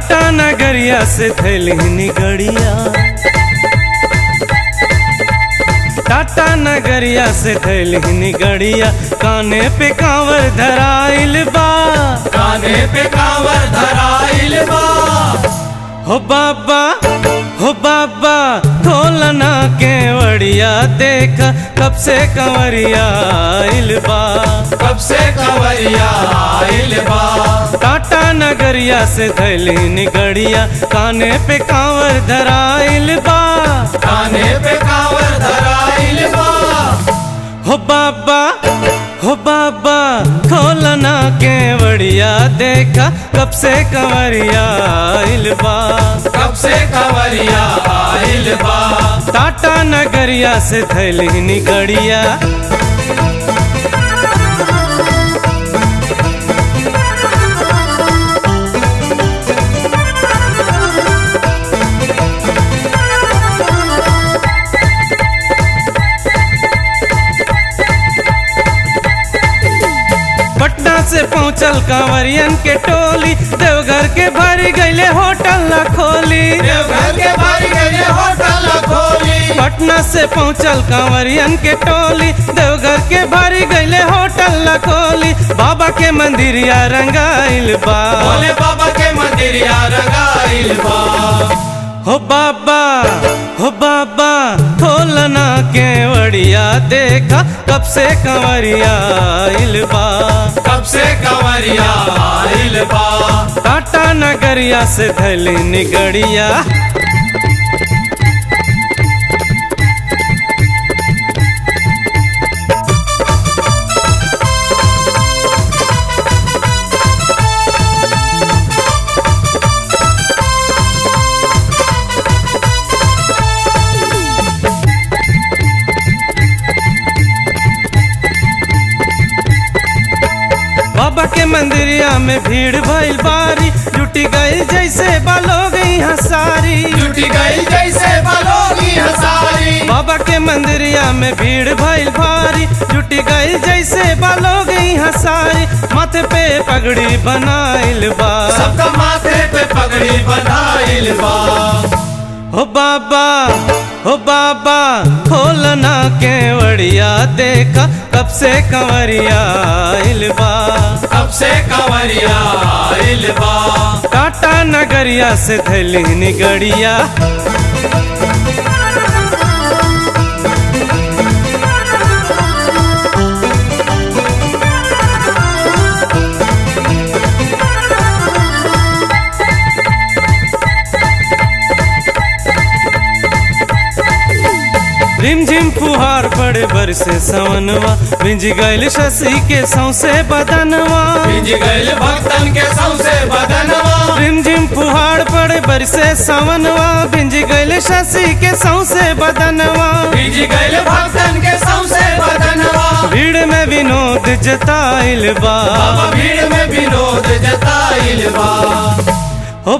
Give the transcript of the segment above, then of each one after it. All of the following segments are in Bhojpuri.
टाटा नगरिया से थैलिहनी गड़िया, टाटा नगरिया से थैलिहनी गड़िया, काने पे कांवर धराइल बा, काने पे कांवर धराइल बा। हो बाबा खोलना केवड़िया, देखा कब से कंवरिया आइल बा, कब से कंवरिया आइल बा। टाटा नगरिया से थैलिहनी गड़िया, काने पे कांवर धराइल बा, काने पे कांवर धराइल बा। हो बाबा खोलना केवड़िया, देखा कब से कंवरिया आइल बा, कब से कंवरिया आइल बा। टाटा नगरिया से थैलिहनी गड़िया। पटना से पहुँचल कांवरियन के टोली, देवघर के भर गईले होटल न खोली, देवघर के भर गईले होटल न खोली। पटना से पहुँचल कांवरियन के टोली, देवघर के भर गईले होटल न खोली। बाबा के मंदिरिया रंगाइल बा, भोले बाबा के मंदिरिया रंगाइल बा। हो बाबा खोलना केवड़िया, देखा कब से कंवरिया आइल बा, कब से कंवरिया आइल बा। टाटा नगरिया से थैलिहनी गड़िया। बाबा के मंदिरिया में भीड़ भइल बारी, जुटी गई जैसे बालोग यहाँ सारी, जुटी गई जैसे बालोगी हसारी। बाबा के मंदिरिया में भीड़ भइल भारी, जुटी गई जैसे बालोग यहाँ सारी। माथे पे पगड़ी बनाइल बा, सबका माथे पे पगड़ी बनाइल बा। हो बाबा खोलना केवड़िया, देखा कब से कंवरिया आइल बा, कब से कंवरिया आइल बा। टाटा नगरिया से थैलिहनी गड़िया। रिमझिम फुहार पड़े बरसे सवनवा, भिंज गइल शशि के सौसे बदनवा, भिज गइल भक्तन के सौसे बदनवा। रिमझिम फुहार पड़े बरसे सवनवा, भिंज गइल शशि के सौसे बदनवा। भिज गइल भक्तन के सौसे बदनवा। भीड़ में विनोद जताइल बा, बाबा भीड़ में विनोद जताइल बा। हो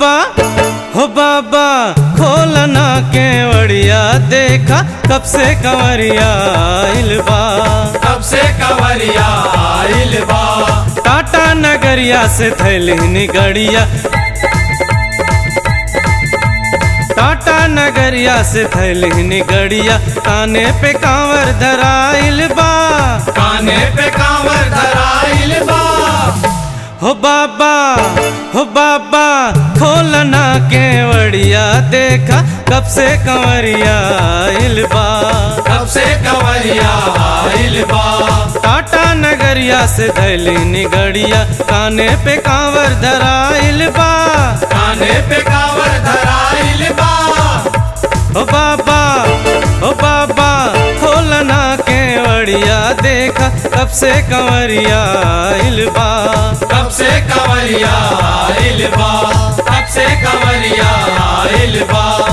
बाबा खोलना केवड़िया, देखा कब से कंवरिया आइल बा, कब से कंवरिया आइल बा। टाटा नगरिया से थैलिहनी गड़िया, टाटा नगरिया से थैलिहनी गड़िया, काने पे कांवर धराइल बा, काने पे कांवर धराइल बा। हो बाबा खोलना केवड़िया, देखा कब से कंवरिया आइल बा, कब से कंवरिया आइल बा। टाटा नगरिया से थैलिहनी गड़िया, काने पे कांवर धराइल बा, काने पे कांवर धराइल बा। हो बाबा खोलना केवड़िया, देखा कब से कंवरिया आइल बा, कब से कंवरिया आइल बा, कब से कंवरिया आइल बा।